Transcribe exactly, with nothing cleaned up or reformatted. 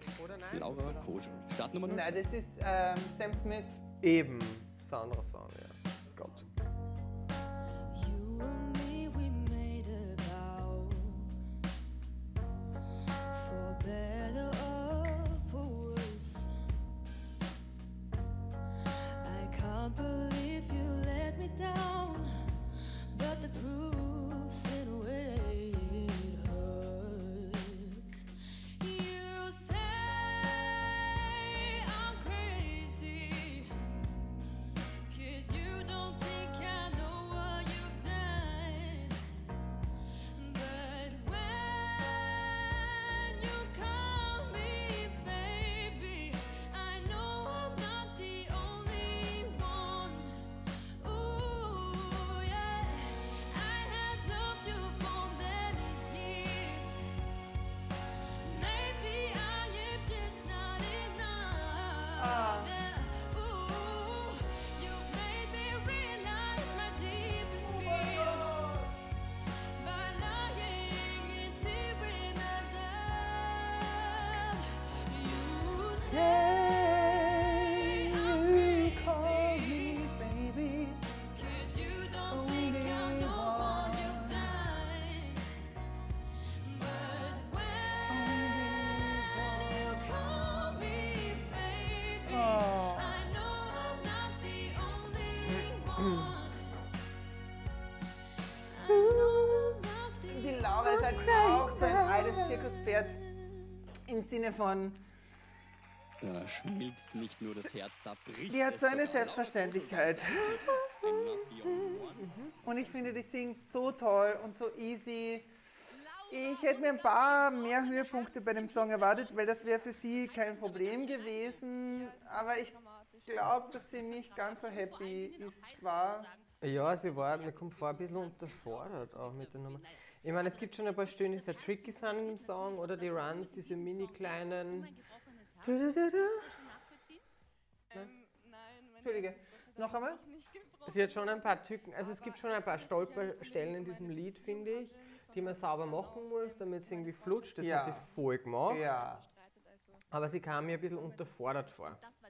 Remix, Laura Kojal. Startnummer neunzehn. Nein, das ist ähm, Sam Smith. Eben, das ist ein anderer Song, ja. Gott. You and me, we made a vow, for better or for worse. I can't believe you let me down, but the proof's in a way it hurts. You say I'm crazy, 'cause you don't think I know what you've done. But when you call me baby, I know I'm not the only one. Ooh, yeah, I have loved you for many years. Maybe I am just not enough. Yeah, ooh, you've made me realize my deepest fear by lying and tearing us up. You say I'm crazy, baby. 'cause you don't think I know what you've done. But when you call me baby, Oh. I know I'm not the only one. I know I'm not the Die Laura ist halt auch so ein altes Zirkuspferd im Sinne von, Da schmilzt nicht nur das Herz, da bricht die hat es so eine sogar. Selbstverständlichkeit. I'm not the only one. Und ich finde, die singt so toll und so easy. Ich hätte mir ein paar mehr Höhepunkte bei dem Song erwartet, weil das wäre für sie kein Problem gewesen. Aber ich glaube, dass sie nicht ganz so happy ist, war. Ja, sie war, mir kommt vor, ein bisschen unterfordert auch mit der Nummer. Ich meine, es gibt schon ein paar Stellen, die sehr tricky sind im Song, oder die Runs, diese mini kleinen. Entschuldige, noch einmal? Sie hat schon ein paar Tücken, also es gibt schon ein paar Stolperstellen in diesem Lied, finde ich, die man sauber machen muss, damit es irgendwie flutscht. Das Ja. hat sie voll gemacht. Ja. Aber sie kam mir ein bisschen unterfordert vor.